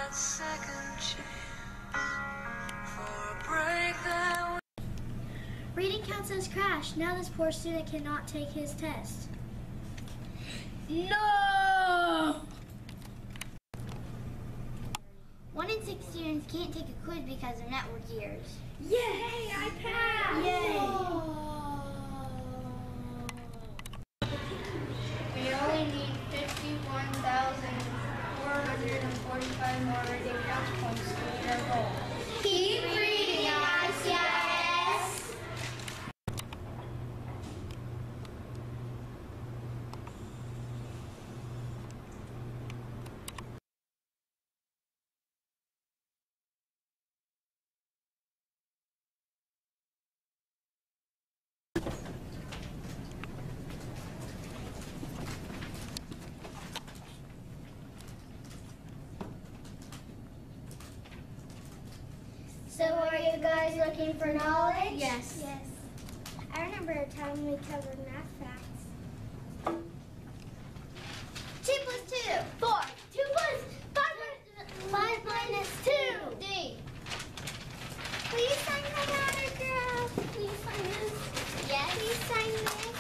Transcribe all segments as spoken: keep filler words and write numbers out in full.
that second chance for a break that Reading counts as crash. Now this poor student cannot take his test. No! One in six students can't take a quiz because of network errors. Yay, I passed! Yay! We only need fifty-one thousand four hundred forty-five more reading counts points to meet our goal. Keep reading, I C I S! So are you guys looking for knowledge? Yes. Yes. I remember a time we covered math facts. Two plus two. Four. Two plus five. Five minus two. Three. Please sign my autograph. Please sign this. Yes. Please sign this.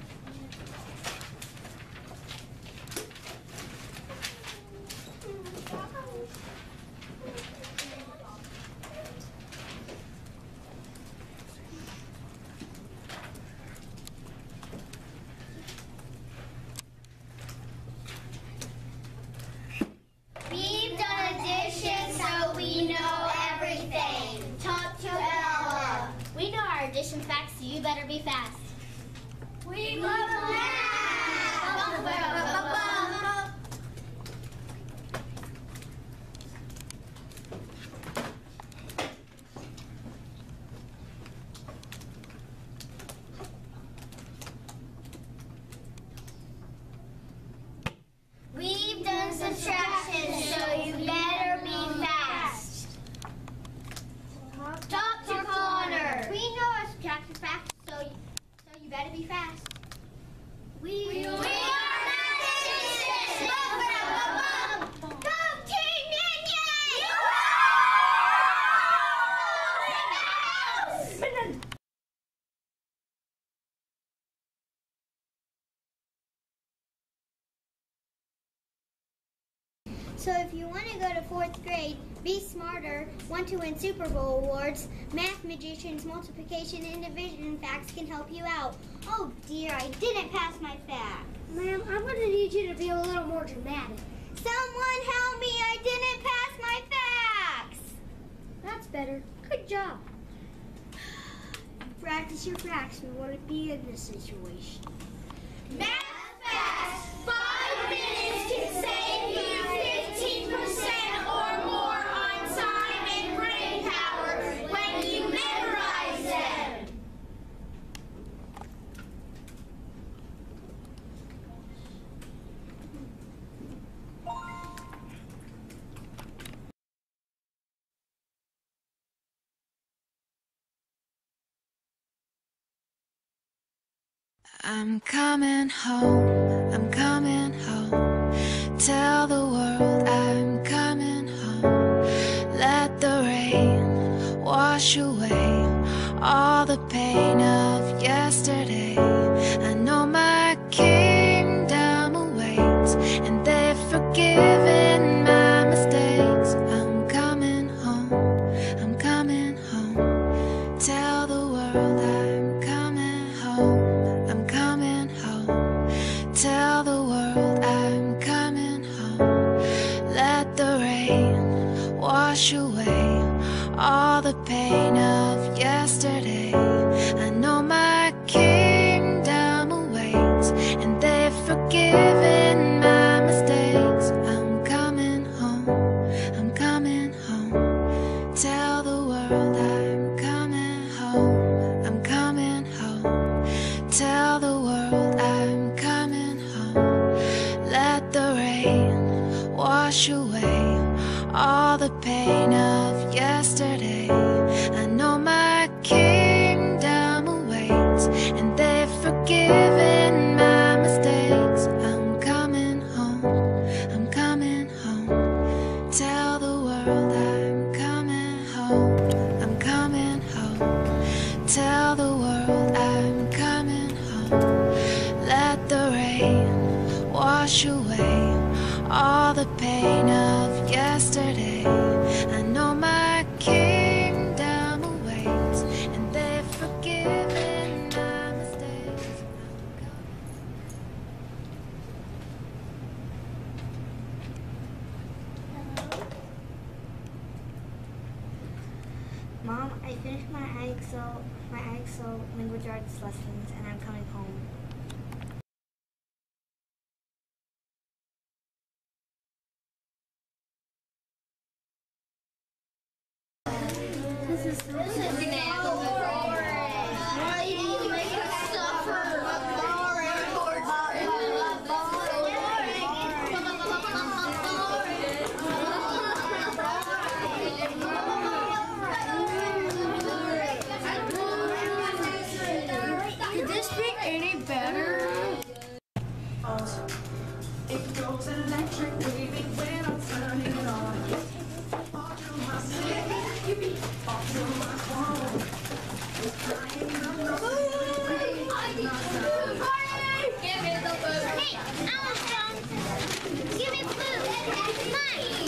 We've done addition, so we know everything. Talk to Ella. We know our addition facts, so you better be fast. We love math. We've done subtraction, so you better be fast. Talk to Connor. We know our subtraction facts, so you, so you better be fast. We, we are mathematicians. Go Team Yin Yang! So if you want to go to fourth grade, be smarter, want to win Super Bowl awards, Math Magician's multiplication and division facts can help you out. Oh dear, I didn't pass my fact. Ma'am, I'm going to need you to be a little more dramatic. Someone help me, I didn't pass my facts. That's better. Good job. Practice your facts. We want to be in this situation. Math facts, five minutes can save you fifteen percent or more on time and brain power when you memorize them. I'm coming home, I'm coming home. Tell the world I'm coming home. Let the rain wash away all the pain of yesterday. I know my kingdom awaits, and they've forgiven my mistakes. I'm coming home, I'm coming home. Tell the world I'm coming home. I'm coming home. Tell the world I'm coming home. Let the rain wash away all the pain of yesterday. I know my kingdom awaits, and they've forgiven my mistakes. I'm coming home. I'm coming home. Tell the world I'm coming home. I'm coming home. Tell the world I'm coming home. Let the rain wash away all the pain of yesterday. I know my kingdom awaits, and they've forgiven my mistakes. I'm coming home. I'm coming home. Tell the world Mom, I finished my I X L, my I X L language arts lessons, and I'm coming home. This is so This is Why do you make us suffer? Could this be any better? It goes electric waving when I'm turning it on. All through my city, you be all through my phone. Give me the food. Hey, Armstrong. Give me food. Mine.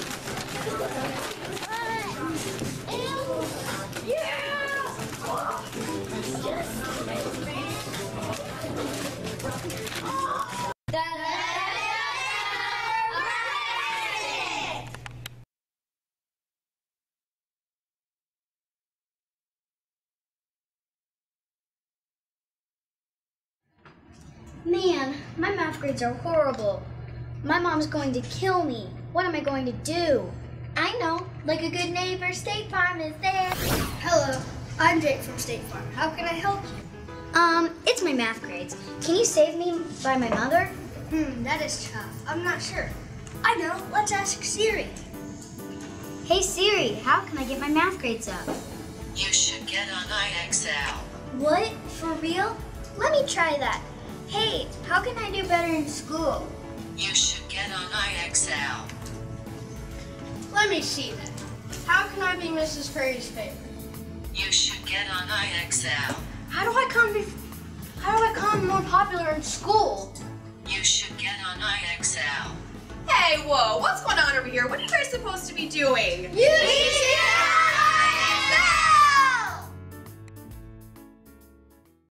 Man, my math grades are horrible. My mom's going to kill me. What am I going to do? I know, like a good neighbor, State Farm is there. Hello, I'm Jake from State Farm. How can I help you? Um, it's my math grades. Can you save me by my mother? Hmm, that is tough. I'm not sure. I know, let's ask Siri. Hey Siri, how can I get my math grades up? You should get on I X L. What? For real? Let me try that. Hey, how can I do better in school? You should get on I X L. Let me see that. How can I be Missus Perry's favorite? You should get on I X L. How do I come be, how do I become more popular in school? You should get on I X L. Hey, whoa, what's going on over here? What are you guys supposed to be doing? You